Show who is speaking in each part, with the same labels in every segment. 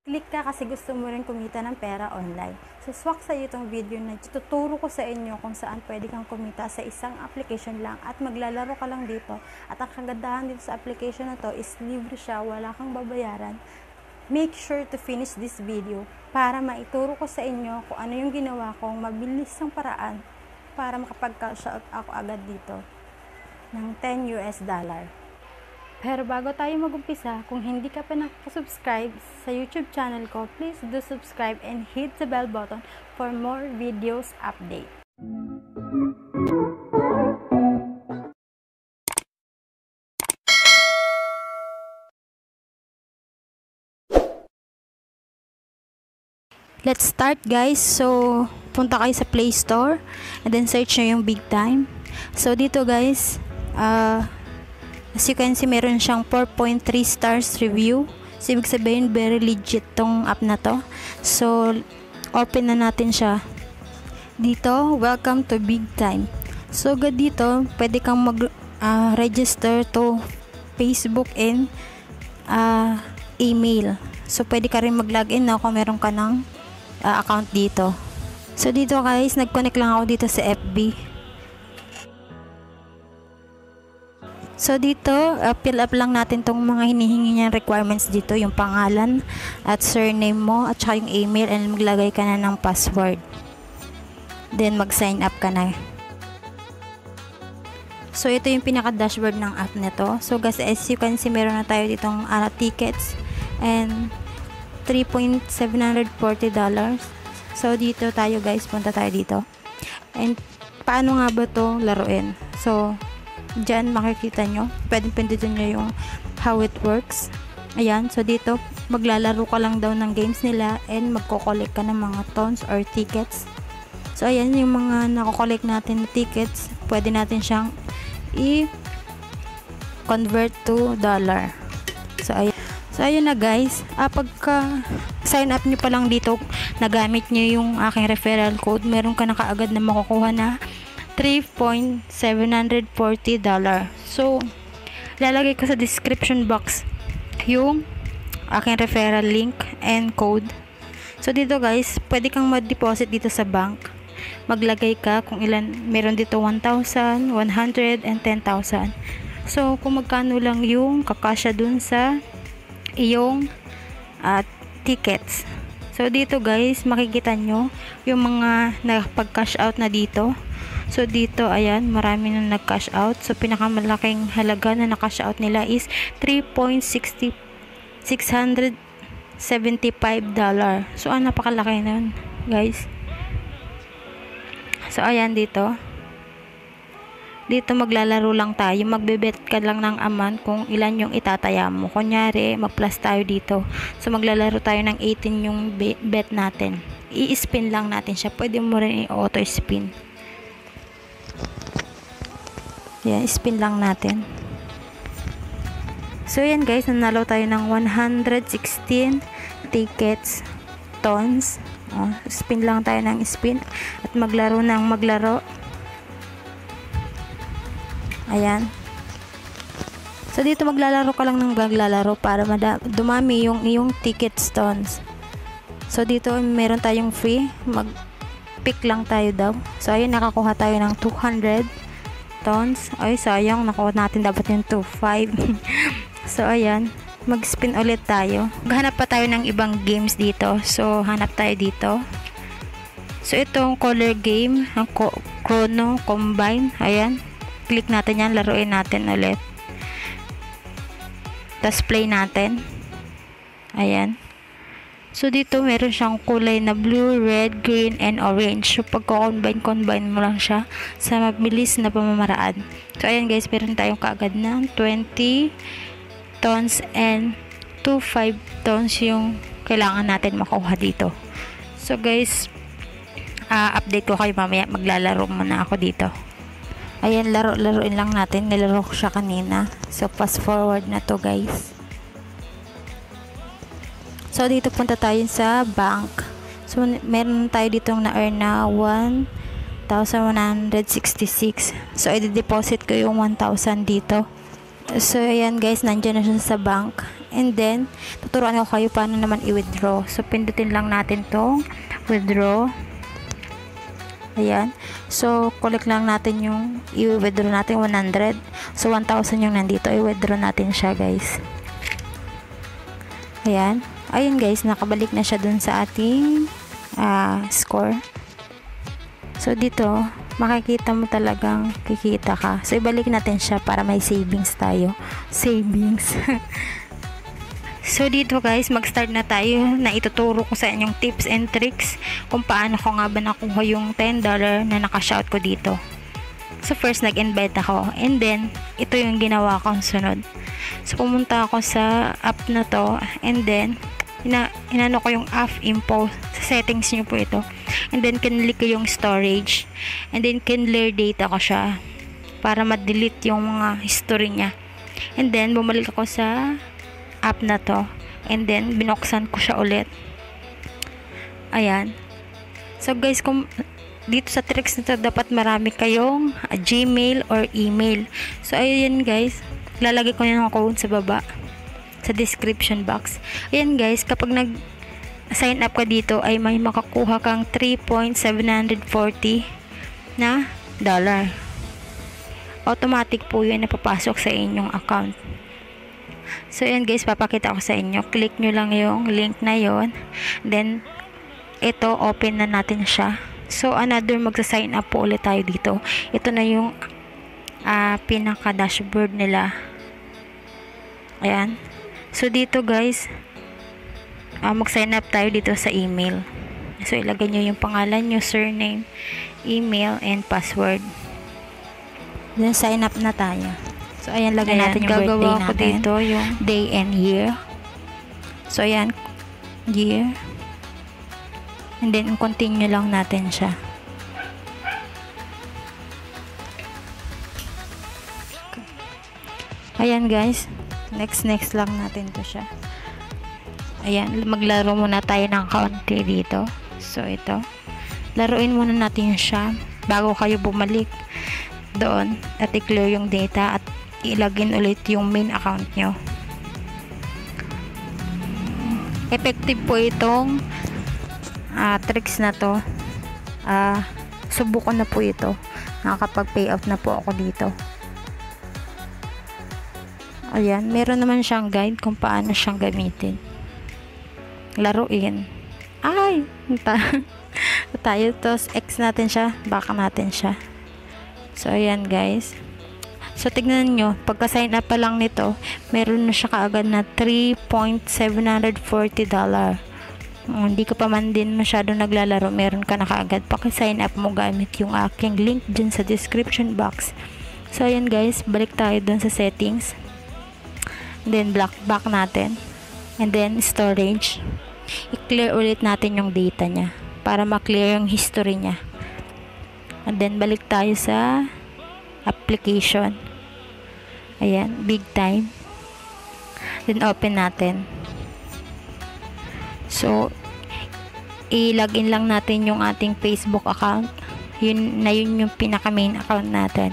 Speaker 1: Click ka kasi gusto mo rin kumita ng pera online. So, swak sa iyo itong video na tuturo ko sa inyo kung saan pwede kang kumita sa isang application lang at maglalaro ka lang dito. At ang kagandahan dito sa application na to is libre siya, wala kang babayaran. Make sure to finish this video para maituro ko sa inyo kung ano yung ginawa kong mabilis ng paraan para makapag-cash out ako agad dito ng $10. Pero bago tayo mag-umpisa, kung hindi ka pa nakasubscribe sa YouTube channel ko, please do subscribe and hit the bell button for more videos update. Let's start guys. So, punta kayo sa Play Store and then search nyo yung Big Time. So, dito guys, as you can see, meron siyang 4.3 stars review. So, ibig sabihin, very legit tong app na to. So, open na natin siya. Dito, welcome to Big Time. So, dito, pwede kang mag-register to Facebook and email. So, pwede ka rin mag-login na kung meron ka ng account dito. So, dito guys, nag-connect lang ako dito sa FB. So dito, fill up lang natin tong mga hinihingi niyang requirements dito, yung pangalan at surname mo at saka yung email, and maglagay ka na ng password. Then mag-sign up ka na. So ito yung pinaka-dashboard ng app nito. So guys, as you can see, meron na tayo ditong tickets and $3,740. So dito tayo guys, punta tayo dito. And paano nga ba to laruin? So dyan makikita nyo, pwedeng pindutin nyo yung how it works. Ayan, so dito maglalaro ka lang daw ng games nila and magko-collect ka ng mga tons or tickets. So ayan yung mga nako-collect natin na tickets, pwede natin siyang i-convert to dollar. So ayun na guys, pagka sign up nyo pa lang dito, nagamit nyo yung aking referral code, meron ka na kaagad na makukuha na $3,740. So, lalagay ko sa description box yung aking referral link and code. So, dito guys, pwede kang mag-deposit dito sa bank. Maglagay ka kung ilan, meron dito 1,000, 100, and 10,000. So, kung magkano lang yung kakasya dun sa iyong tickets. So, dito guys, makikita nyo yung mga nakapag-cash out na dito. So, dito, ayan, marami na nag-cash out. So, pinakamalaking halaga na na-cash out nila is $3,675. So, napakalaki na yun, guys. So, ayan, dito. Dito, maglalaro lang tayo. Magbe-bet ka lang ng amount kung ilan yung itataya mo. Kunyari, mag-plus tayo dito. So, maglalaro tayo ng 18 yung bet natin. I-spin lang natin siya. Pwede mo rin i-auto-spin. Yan, spin lang natin. So, yan guys, nanalo tayo ng 116 tickets, tons. Spin lang tayo ng spin at maglaro ng maglaro. Ayan. So, dito maglalaro ka lang ng maglalaro para dumami yung iyong tickets, tons. So, dito meron tayong free. Mag-pick lang tayo daw. So, ayun, nakakuha tayo ng 200 tons. Ay, sayang, nakuha natin dapat yung 2.5. So, ayan, mag-spin ulit tayo. Maghanap pa tayo ng ibang games dito. So, hanap tayo dito. So, itong color game, ang chrono combine. Ayan, click natin yan, laruin natin ulit. Tapos play natin. Ayan. So, dito meron siyang kulay na blue, red, green, and orange. So, pagko-combine mo lang siya sa mabilis na pamamaraan. So, ayan guys, meron tayong kaagad ng 20 tons and 2.5 tons yung kailangan natin makuha dito. So, guys, update ko kayo mamaya. Maglalaro muna ako dito. Ayan, laruin lang natin. Nilaro ko siya kanina. So, fast forward na to guys. So, dito punta tayo sa bank. So, meron tayo ditong na-earn na 1,166. So, i-deposit ko yung 1,000 dito. So, ayan guys, nandiyan na siya sa bank. And then, tuturuan ko kayo paano naman i-withdraw. So, pindutin lang natin tong withdraw. Ayan. So, collect lang natin yung i-withdraw natin 100. So, 1,000 yung nandito. I-withdraw natin siya, guys. Ayan. Ayun, guys. Nakabalik na siya dun sa ating score. So, dito, makikita mo talagang kikita ka. So, ibalik natin siya para may savings tayo. Savings. So, dito guys, mag-start na tayo na ituturo ko sa inyong tips and tricks kung paano ko nga ba nakuha yung $10 na nakashout ko dito. So, first, nag-invite ako. And then, ito yung ginawa kong sunod. So, pumunta ako sa app na to. And then, inano ko yung app info. Sa settings nyo po ito. And then, kinlik ko yung storage. And then, kinlear data ko siya para ma-delete yung mga history niya. And then, bumalik ako sa app na to. And then, binuksan ko siya ulit. Ayan. So, guys, kung dito sa tricks na to, dapat marami kayong Gmail or email. So, ayun guys. Lalagay ko yung code sa baba. Sa description box. Ayan guys, kapag nag-sign up ka dito, ay may makakuha kang 3.740 na dollar. Automatic po yun na papasok sa inyong account. So, ayan guys, papakita ko sa inyo. Click nyo lang yung link na yon. Then, ito, open na natin siya. So, another magsa-sign up po ulit tayo dito. Ito na yung pinaka-dashboard nila. Ayan. So, dito guys, mag-sign up tayo dito sa email. So, ilagay nyo yung pangalan nyo, surname, email, and password. Then, sign up na tayo. So, ayan, lagay natin yung birthday natin. Gagawa ko dito yung day and year. So, ayan, year. And then, continue lang natin siya. Ayan, guys. Next lang natin to siya. Ayan, maglaro muna tayo ng country dito. So, ito. Laruin muna natin siya bago kayo bumalik doon at i-clear yung data at ilagin ulit yung main account nyo. Effective po itong tricks na to. Subukan na po ito. Nakakapag-payout na po ako dito. Ayan, meron naman siyang guide kung paano siyang gamitin. Laruin. Ay! Tayo to. X natin siya. Back natin siya. So, ayan guys. So, tignan nyo. Pagka-sign up pa lang nito, meron na siya kaagad na $3.740. Hindi ka pa man din masyado naglalaro, meron ka na kaagad. Paki-sign up mo gamit yung aking link dyan sa description box. So, ayan guys. Balik tayo dun sa settings. Then, back natin. And then, storage. I-clear ulit natin yung data niya para ma-clear yung history niya. And then, balik tayo sa application. Ayan, big time. Then, open natin. So, i-login lang natin yung ating Facebook account. Yun yung pinaka main account natin.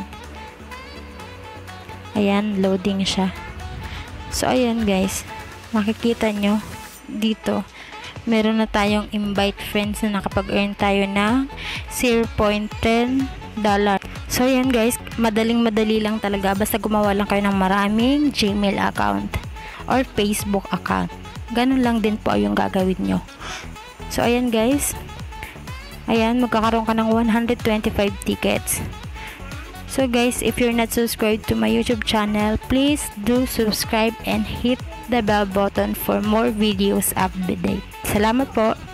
Speaker 1: Ayan, loading siya. So, ayan guys, makikita nyo dito, meron na tayong invite friends na nakapag-earn tayo ng $0.10. So, ayan guys, madali lang talaga. Basta gumawa lang kayo ng maraming Gmail account or Facebook account. Ganun lang din po yung gagawin nyo. So, ayan guys, ayan, magkakaroon ka ng 125 tickets. So guys, if you're not subscribed to my YouTube channel, please do subscribe and hit the bell button for more videos update. Salamat po!